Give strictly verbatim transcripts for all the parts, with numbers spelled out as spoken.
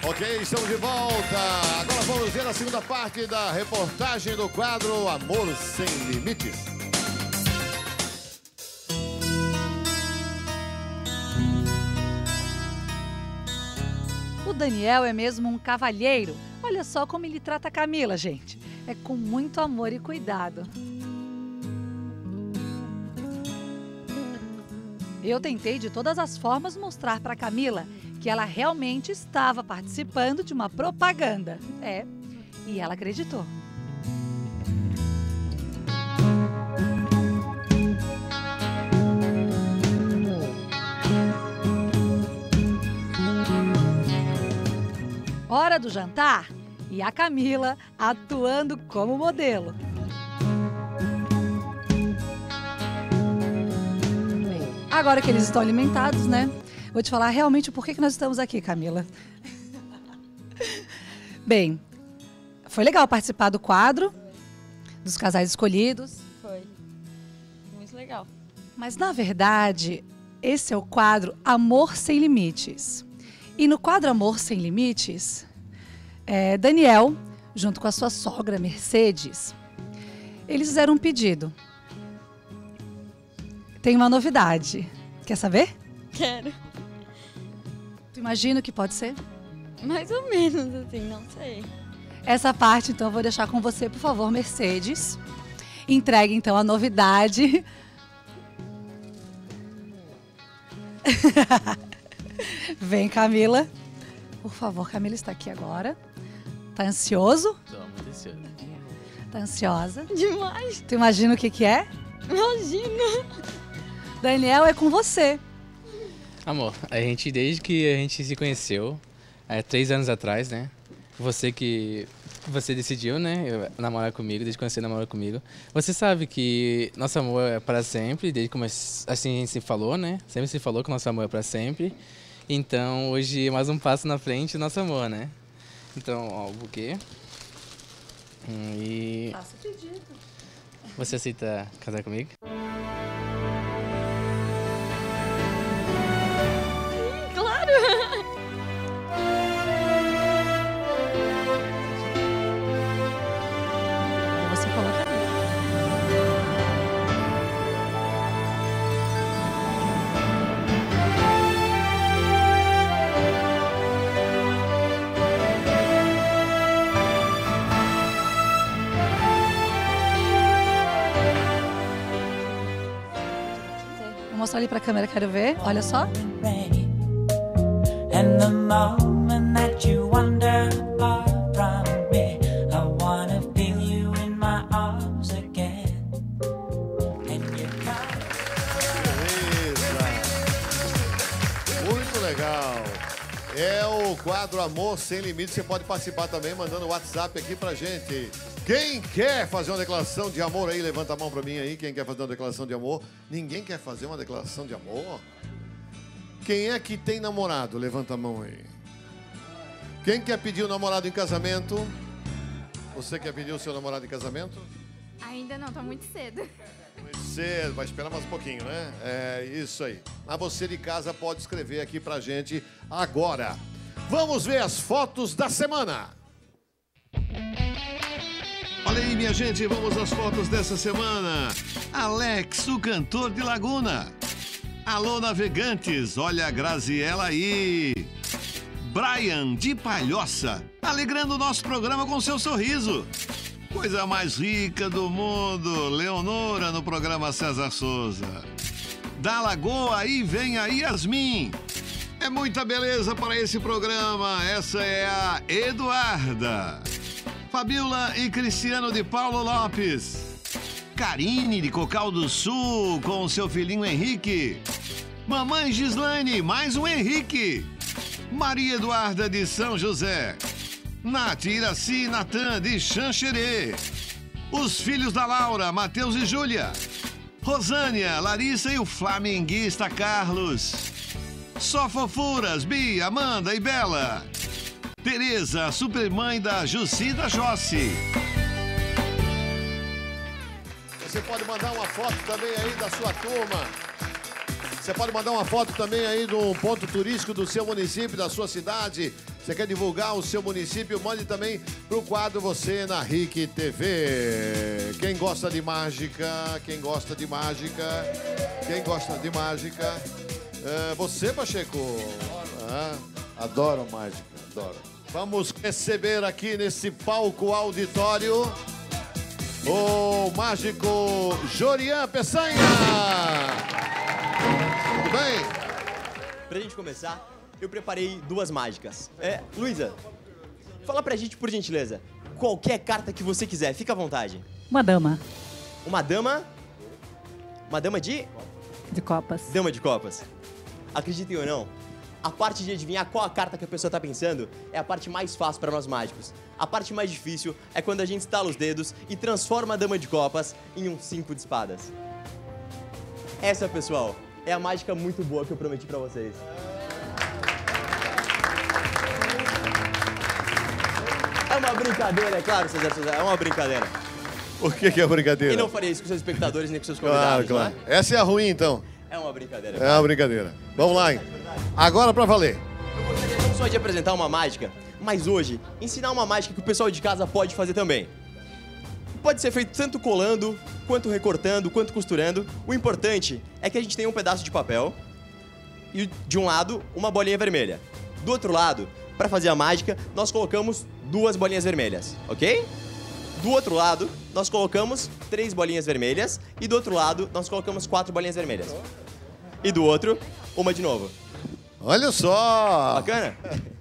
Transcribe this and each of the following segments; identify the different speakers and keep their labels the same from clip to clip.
Speaker 1: Ok, estamos de volta. Agora vamos ver a segunda parte da reportagem do quadro Amor Sem Limites.
Speaker 2: O Daniel é mesmo um cavalheiro. Olha só como ele trata a Camila, gente. É com muito amor e cuidado. Eu tentei de todas as formas mostrar para Camila que ela realmente estava participando de uma propaganda. É, e ela acreditou. Hora do jantar e a Camila atuando como modelo. Agora que eles estão alimentados, né? Vou te falar realmente o porquê que nós estamos aqui, Camila. Bem, foi legal participar do quadro dos casais escolhidos.
Speaker 3: Foi. Muito legal.
Speaker 2: Mas, na verdade, esse é o quadro Amor Sem Limites. E no quadro Amor Sem Limites, é, Daniel, junto com a sua sogra Mercedes, eles fizeram um pedido. Tem uma novidade. Quer saber?
Speaker 3: Quero.
Speaker 2: Tu imagina o que pode ser?
Speaker 3: Mais ou menos, assim, não sei.
Speaker 2: Essa parte, então, eu vou deixar com você, por favor, Mercedes. Entregue, então, a novidade. Vem, Camila. Por favor, Camila está aqui agora. Tá ansioso?
Speaker 4: Tô muito ansioso.
Speaker 2: Tá ansiosa?
Speaker 3: Demais.
Speaker 2: Tu imagina o que que é?
Speaker 3: Imagina.
Speaker 2: Daniel, é com você.
Speaker 4: Amor, a gente, desde que a gente se conheceu, há três anos atrás, né? Você que... Você decidiu, né? Eu, namorar comigo, desde que você namorou comigo. Você sabe que nosso amor é para sempre, desde como assim a gente se falou, né? Sempre se falou que nosso amor é para sempre. Então, hoje é mais um passo na frente do nosso amor, né? Então, ó, o buquê. Hum, e...
Speaker 2: Faça o pedido.
Speaker 4: Você aceita casar comigo?
Speaker 3: Claro.
Speaker 2: Você coloca ali. Vou mostrar ali pra câmera, quero ver. Olha só.
Speaker 5: And the moment that you wander far from me, I wanna feel you in my arms again. And you
Speaker 1: Beleza. Muito legal. É o quadro Amor Sem Limites. Você pode participar também mandando o WhatsApp aqui pra gente. Quem quer fazer uma declaração de amor aí, levanta a mão pra mim aí. Quem quer fazer uma declaração de amor? Ninguém quer fazer uma declaração de amor? Quem é que tem namorado? Levanta a mão aí. Quem quer pedir o namorado em casamento? Você quer pedir o seu namorado em casamento?
Speaker 6: Ainda não, tá muito cedo.
Speaker 1: Muito cedo, vai esperar mais um pouquinho, né? É isso aí. Mas você de casa pode escrever aqui pra gente agora. Vamos ver as fotos da semana. Olha aí, minha gente, vamos às fotos dessa semana. Alex, o cantor de Laguna. Alô, navegantes, olha a Graziela aí. Brian, de Palhoça, alegrando o nosso programa com seu sorriso. Coisa mais rica do mundo, Leonora no programa César Souza. Da Lagoa, aí vem a Yasmin. É muita beleza para esse programa, essa é a Eduarda. Fabiola e Cristiano de Paulo Lopes. Karine de Cocal do Sul com seu filhinho Henrique. Mamãe Gislaine, mais um Henrique. Maria Eduarda de São José. Nath, Iraci e Natan de Xanxerê. Os filhos da Laura, Matheus e Júlia. Rosânia, Larissa e o flamenguista Carlos. Só fofuras, Bia, Amanda e Bela. Tereza, supermãe da Jussi e da Jossi. Você pode mandar uma foto também aí da sua turma. Você pode mandar uma foto também aí de um ponto turístico do seu município, da sua cidade. Você quer divulgar o seu município, mande também pro quadro Você na R I C T V. Quem gosta de mágica, quem gosta de mágica, quem gosta de mágica. É, você, Pacheco? Ah, adoro mágica, adoro. Vamos receber aqui nesse palco auditório o mágico Jorian Peçanha. Tudo bem?
Speaker 7: Pra gente começar, eu preparei duas mágicas. É, Luísa, fala pra gente, por gentileza, qualquer carta que você quiser, fica à vontade.
Speaker 2: Uma dama
Speaker 7: Uma dama... Uma dama de...
Speaker 2: de copas.
Speaker 7: Dama de copas. Acreditem ou não, a parte de adivinhar qual a carta que a pessoa tá pensando é a parte mais fácil para nós mágicos. A parte mais difícil é quando a gente estala os dedos e transforma a dama de copas em um cinco de espadas. Essa, pessoal, é a mágica muito boa que eu prometi pra vocês. É uma brincadeira, é claro, César Souza, é uma brincadeira.
Speaker 1: Por que que é brincadeira?
Speaker 7: E não faria isso com seus espectadores nem com seus
Speaker 1: Claro,
Speaker 7: convidados,
Speaker 1: claro.
Speaker 7: não é?
Speaker 1: Essa é a ruim, então.
Speaker 7: É uma brincadeira.
Speaker 1: É uma brincadeira. Vamos lá, hein? Agora pra valer.
Speaker 7: Eu gostaria não só de apresentar uma mágica, mas hoje ensinar uma mágica que o pessoal de casa pode fazer também. Pode ser feito tanto colando, quanto recortando, quanto costurando. O importante é que a gente tenha um pedaço de papel e de um lado uma bolinha vermelha. Do outro lado, para fazer a mágica, nós colocamos duas bolinhas vermelhas, ok? Do outro lado, nós colocamos três bolinhas vermelhas e do outro lado, nós colocamos quatro bolinhas vermelhas. E do outro, uma de novo.
Speaker 1: Olha só!
Speaker 7: Bacana?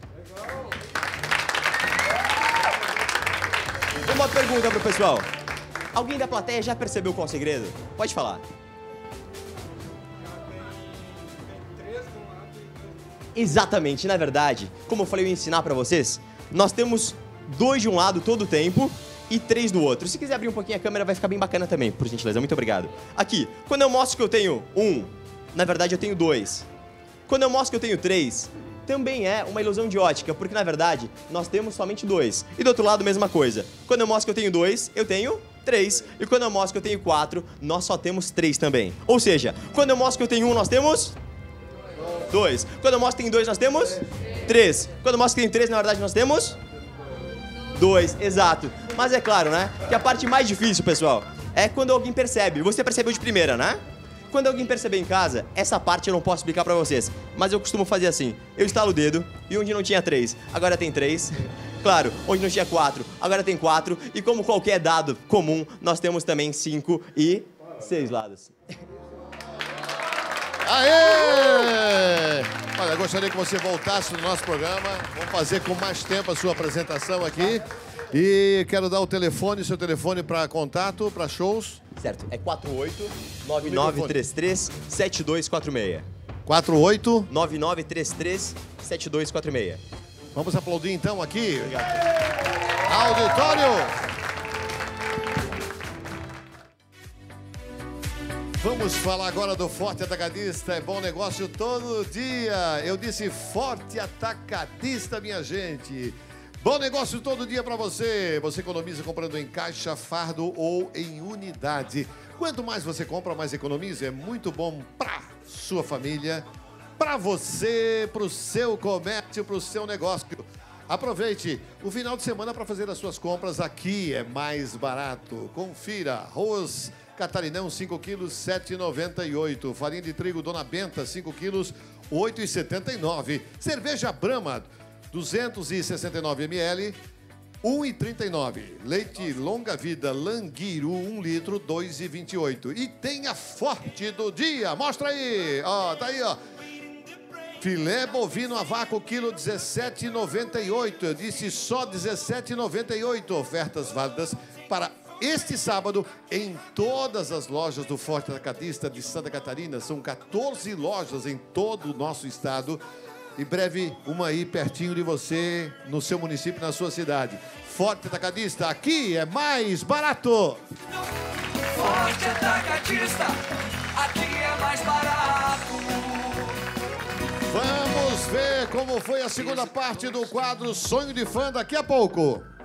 Speaker 7: Uma pergunta pro pessoal. Alguém da plateia já percebeu qual é o segredo? Pode falar. Exatamente, na verdade, como eu falei, eu ia ensinar pra vocês, nós temos dois de um lado todo o tempo e três do outro. Se quiser abrir um pouquinho a câmera, vai ficar bem bacana também, por gentileza. Muito obrigado. Aqui, quando eu mostro que eu tenho um, na verdade eu tenho dois. Quando eu mostro que eu tenho três, também é uma ilusão de ótica, porque na verdade nós temos somente dois. E do outro lado, mesma coisa. Quando eu mostro que eu tenho dois, eu tenho três. E quando eu mostro que eu tenho quatro, nós só temos três também. Ou seja, quando eu mostro que eu tenho um, nós temos dois. Quando eu mostro que tem dois, nós temos três. Quando eu mostro que tem três, na verdade nós temos dois. Exato. Mas é claro, né, que a parte mais difícil, pessoal, é quando alguém percebe. Você percebeu de primeira, né? Quando alguém perceber em casa, essa parte eu não posso explicar pra vocês. Mas eu costumo fazer assim. Eu estalo o dedo e onde não tinha três, agora tem três. Claro, onde não tinha quatro, agora tem quatro. E como qualquer dado comum, nós temos também cinco e seis lados.
Speaker 1: Aê! Olha, eu gostaria que você voltasse no nosso programa. Vamos fazer com mais tempo a sua apresentação aqui. E quero dar o telefone, seu telefone para contato, para shows.
Speaker 7: Certo, é quatro oito nove nove três três sete dois quatro seis.
Speaker 1: quatro oito
Speaker 7: nove nove três três sete dois quatro seis.
Speaker 1: Vamos aplaudir então aqui.
Speaker 7: Obrigado.
Speaker 1: Auditório! Vamos falar agora do Forte Atacadista. É bom negócio todo dia. Eu disse Forte Atacadista, minha gente. Bom negócio todo dia para você. Você economiza comprando em caixa, fardo ou em unidade. Quanto mais você compra, mais economiza. É muito bom para sua família, para você, para o seu comércio, para o seu negócio. Aproveite o final de semana para fazer as suas compras. Aqui é mais barato. Confira. Arroz Catarinão, cinco quilos, sete reais e noventa e oito centavos. Farinha de trigo Dona Benta, cinco quilos, oito reais e setenta e nove centavos. Cerveja Brahma, duzentos e sessenta e nove mililitros, um real e trinta e nove centavos. Leite Longa Vida Languiru, um litro, dois reais e vinte e oito centavos. E tem a Forte do dia. Mostra aí. Ó, tá aí, ó. Filé bovino a vácuo, quilo, dezessete reais e noventa e oito centavos. Eu disse só dezessete reais e noventa e oito centavos. Ofertas válidas para este sábado em todas as lojas do Forte Atacadista de Santa Catarina. São quatorze lojas em todo o nosso estado. Em breve, uma aí pertinho de você, no seu município, na sua cidade. Forte Atacadista, aqui é mais barato.
Speaker 8: Forte Atacadista, aqui é mais barato.
Speaker 1: Vamos ver como foi a segunda parte do quadro Sonho de Fã daqui a pouco.